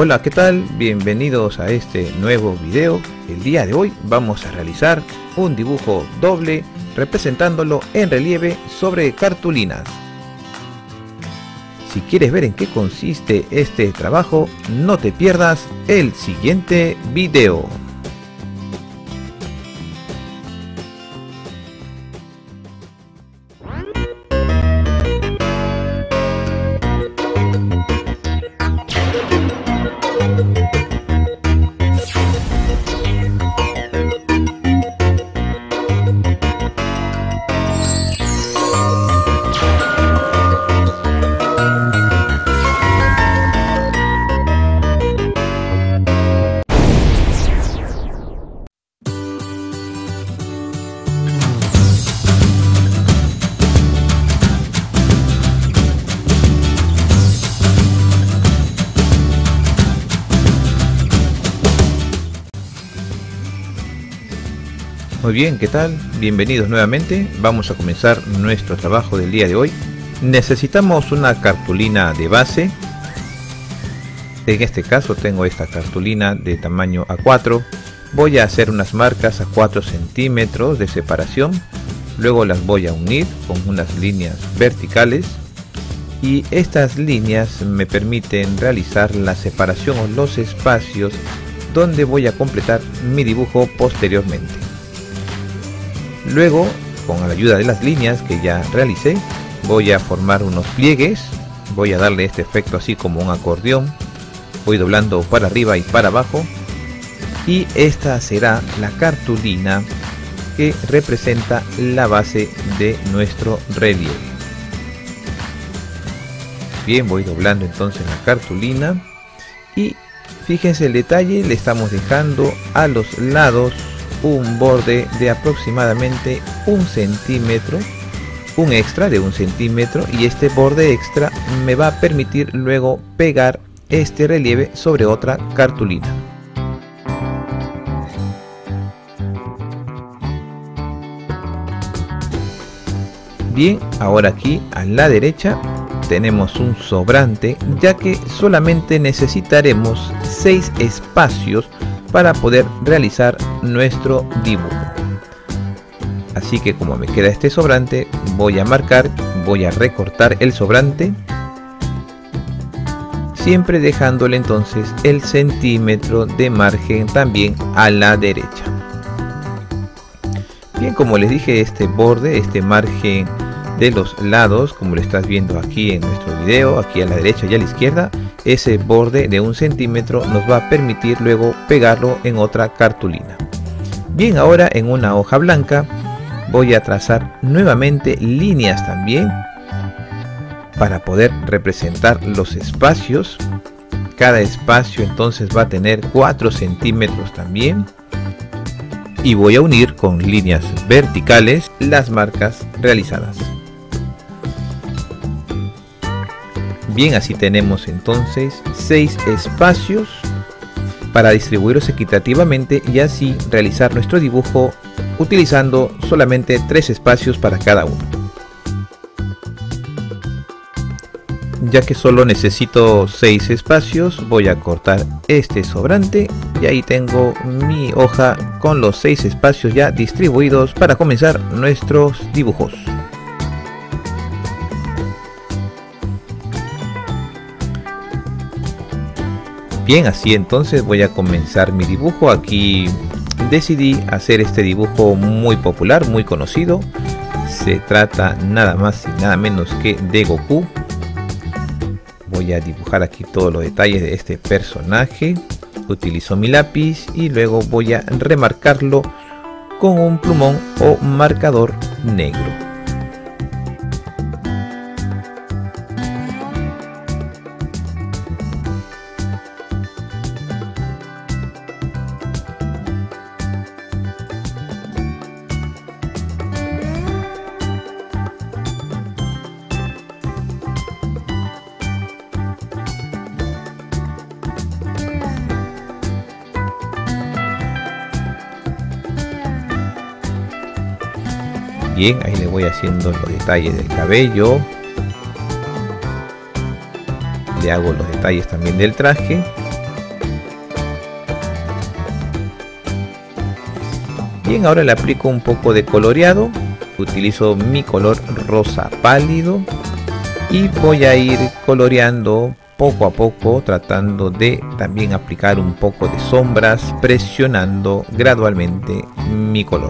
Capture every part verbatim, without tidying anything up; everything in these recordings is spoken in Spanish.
Hola, ¿qué tal? Bienvenidos a este nuevo video. El día de hoy vamos a realizar un dibujo doble representándolo en relieve sobre cartulinas. Si quieres ver en qué consiste este trabajo, no te pierdas el siguiente video. Muy bien, ¿qué tal? Bienvenidos nuevamente. Vamos a comenzar nuestro trabajo del día de hoy. Necesitamos una cartulina de base. En este caso tengo esta cartulina de tamaño A cuatro. Voy a hacer unas marcas a cuatro centímetros de separación. Luego las voy a unir con unas líneas verticales. Y estas líneas me permiten realizar la separación o los espacios donde voy a completar mi dibujo posteriormente. Luego, con la ayuda de las líneas que ya realicé, voy a formar unos pliegues. Voy a darle este efecto así como un acordeón. Voy doblando para arriba y para abajo. Y esta será la cartulina que representa la base de nuestro relieve. Bien, voy doblando entonces la cartulina. Y fíjense el detalle, le estamos dejando a los lados un borde de aproximadamente un centímetro, un extra de un centímetro, y este borde extra me va a permitir luego pegar este relieve sobre otra cartulina. Bien, ahora aquí a la derecha tenemos un sobrante, ya que solamente necesitaremos seis espacios para poder realizar nuestro dibujo. Así que como me queda este sobrante, voy a marcar, voy a recortar el sobrante, siempre dejándole entonces el centímetro de margen también a la derecha. Bien, como les dije, este borde, este margen de los lados, como lo estás viendo aquí en nuestro video, aquí a la derecha y a la izquierda, ese borde de un centímetro nos va a permitir luego pegarlo en otra cartulina. Bien, ahora en una hoja blanca voy a trazar nuevamente líneas también para poder representar los espacios. Cada espacio entonces va a tener cuatro centímetros también, y voy a unir con líneas verticales las marcas realizadas. Bien, así tenemos entonces seis espacios para distribuirlos equitativamente y así realizar nuestro dibujo utilizando solamente tres espacios para cada uno. Ya que solo necesito seis espacios, voy a cortar este sobrante y ahí tengo mi hoja con los seis espacios ya distribuidos para comenzar nuestros dibujos. Bien, así entonces voy a comenzar mi dibujo. Aquí decidí hacer este dibujo muy popular, muy conocido. Se trata nada más y nada menos que de Goku. Voy a dibujar aquí todos los detalles de este personaje. Utilizo mi lápiz y luego voy a remarcarlo con un plumón o marcador negro. Bien, ahí le voy haciendo los detalles del cabello. Le hago los detalles también del traje. Bien, ahora le aplico un poco de coloreado. Utilizo mi color rosa pálido y voy a ir coloreando poco a poco, tratando de también aplicar un poco de sombras, presionando gradualmente mi color.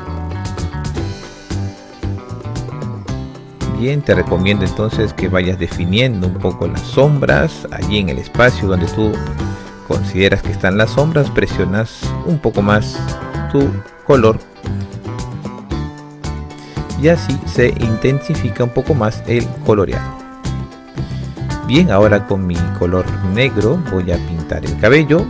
Bien, te recomiendo entonces que vayas definiendo un poco las sombras. Allí en el espacio donde tú consideras que están las sombras, presionas un poco más tu color y así se intensifica un poco más el coloreado. Bien, ahora con mi color negro voy a pintar el cabello.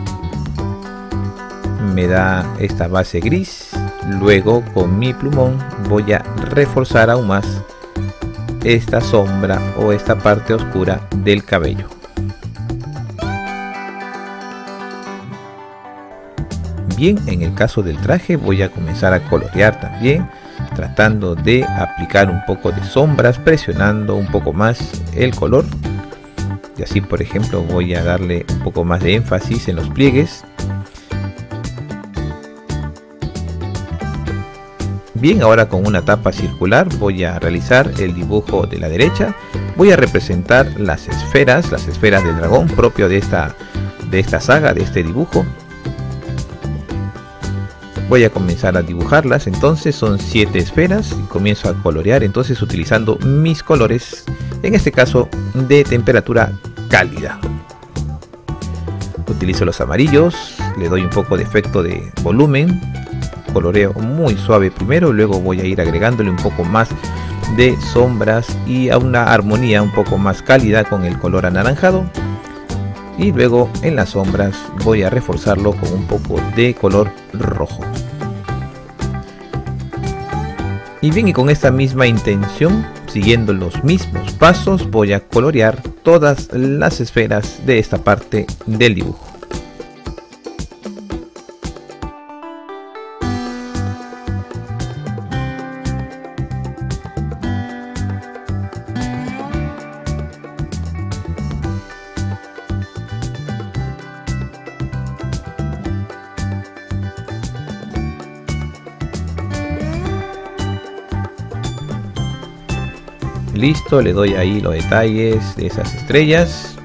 Me da esta base gris. Luego con mi plumón voy a reforzar aún más esta sombra o esta parte oscura del cabello. Bien, en el caso del traje voy a comenzar a colorear también, tratando de aplicar un poco de sombras, presionando un poco más el color. Y así, por ejemplo, voy a darle un poco más de énfasis en los pliegues. Bien, ahora con una tapa circular voy a realizar el dibujo de la derecha. Voy a representar las esferas, las esferas del dragón propio de esta, de esta saga, de este dibujo. Voy a comenzar a dibujarlas, entonces son siete esferas y comienzo a colorear entonces utilizando mis colores, en este caso de temperatura cálida. Utilizo los amarillos, le doy un poco de efecto de volumen, coloreo muy suave primero, luego voy a ir agregándole un poco más de sombras y a una armonía un poco más cálida con el color anaranjado. Y luego en las sombras voy a reforzarlo con un poco de color rojo. Y bien, y con esta misma intención, siguiendo los mismos pasos, voy a colorear todas las esferas de esta parte del dibujo. Listo, le doy ahí los detalles de esas estrellas.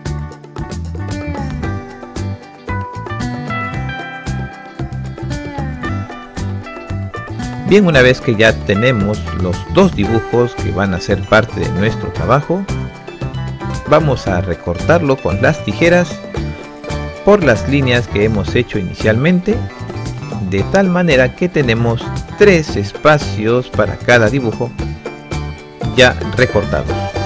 Bien, una vez que ya tenemos los dos dibujos que van a ser parte de nuestro trabajo, vamos a recortarlo con las tijeras por las líneas que hemos hecho inicialmente, de tal manera que tenemos tres espacios para cada dibujo ya recortados.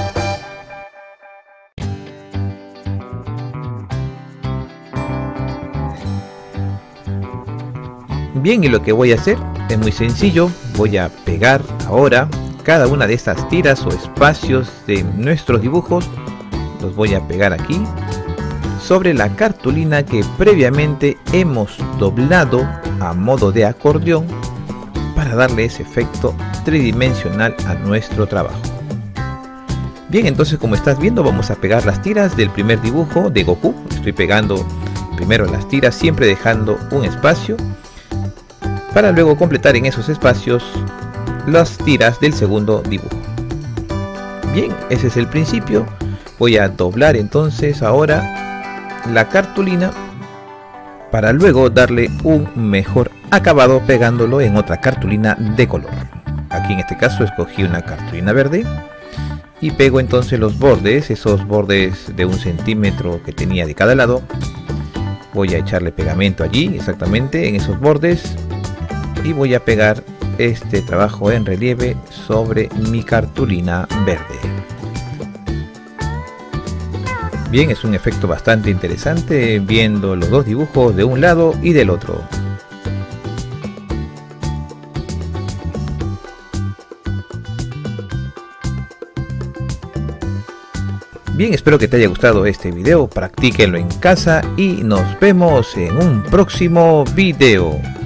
Bien, y lo que voy a hacer es muy sencillo. Voy a pegar ahora cada una de estas tiras o espacios de nuestros dibujos. Los voy a pegar aquí sobre la cartulina que previamente hemos doblado a modo de acordeón para darle ese efecto tridimensional a nuestro trabajo. Bien, entonces como estás viendo, vamos a pegar las tiras del primer dibujo de Goku. Estoy pegando primero las tiras, siempre dejando un espacio para luego completar en esos espacios las tiras del segundo dibujo. Bien, ese es el principio. Voy a doblar entonces ahora la cartulina para luego darle un mejor acabado pegándolo en otra cartulina de color. Aquí en este caso escogí una cartulina verde y pego entonces los bordes, esos bordes de un centímetro que tenía de cada lado. Voy a echarle pegamento allí exactamente en esos bordes y voy a pegar este trabajo en relieve sobre mi cartulina verde. Bien, es un efecto bastante interesante viendo los dos dibujos de un lado y del otro. Bien, espero que te haya gustado este video, practíquenlo en casa y nos vemos en un próximo video.